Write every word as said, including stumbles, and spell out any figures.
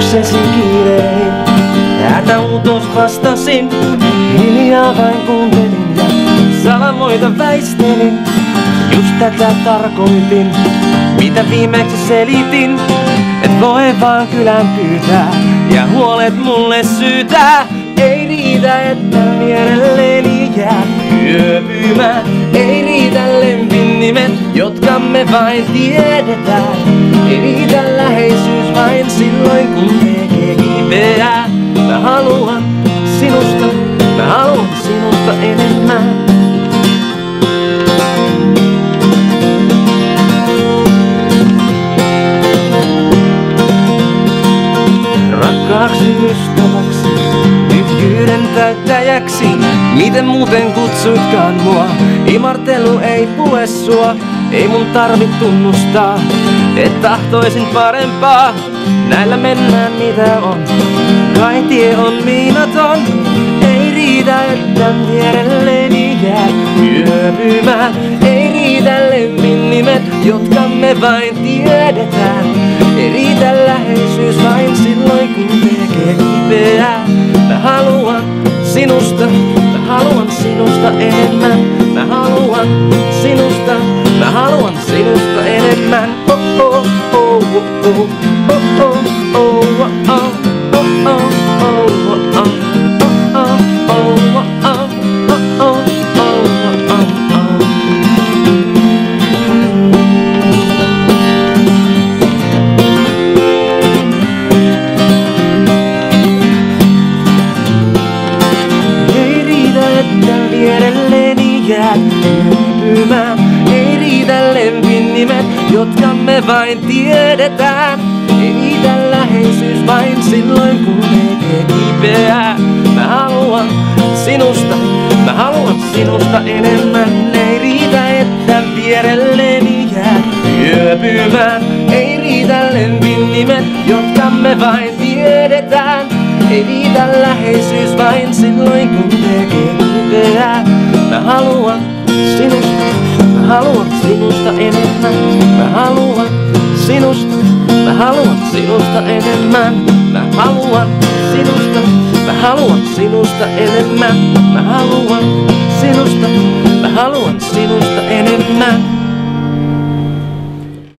juoksesi kiirein. Hätähuutos vastasin, hiljaa vain kuuntelin ja salamoita väistelin. Just tätä tarkoitin, mitä viimeksi selitin. Et voi vaan kylän pyytää ja huolet mulle syytää. Ei riitä, että vierelleeni jää yöpymään. Ei riitä lempin nimet, jotka me vain tiedetään. Ei riitä läheisyys vain silloin kun tekee kipeää. Mä haluan sinusta, mä haluan sinusta enemmän. Rakkaaksi ystäväksi, tyhjyyden täyttäjäksi. Miten muuten kutsuitkaan mua? Imartelu ei pue sua, ei mun tarvit tunnustaa, et tahtoisin parempaa. Näillä mennään mitä on, kai tie on miinaton. Ei riitä, että vierelleeni jää yöpymään. Ei riitä lempin nimet, jotka me vain tiedetään. Ei riitä läheisyys vain silloin kun tekee kipeää. Mä haluan sinusta, mä haluan sinusta enemmän. Mä haluan sinusta, mä haluan sinusta enemmän. Oh oh oh oh oh oh oh oh oh oh oh oh oh. Vierelleeni jää yöpymään. Ei riitä lempin nimet, jotka me vain tiedetään. Ei riitä läheisyys vain silloin kun tekee kipeää. Mä haluan sinusta, mä haluan sinusta enemmän. Ei riitä, että vierelleeni jää yöpymään. Ei riitä lempin nimet, jotka me vain tiedetään. Ei riitä läheisyys vain silloin kun tekee kipeää. Mä haluan sinusta, mä haluan sinusta enemmän. Mä haluan sinusta, mä haluan sinusta enemmän. Mä haluan sinusta, mä haluan sinusta enemmän. Mä haluan sinusta, mä haluan sinusta enemmän.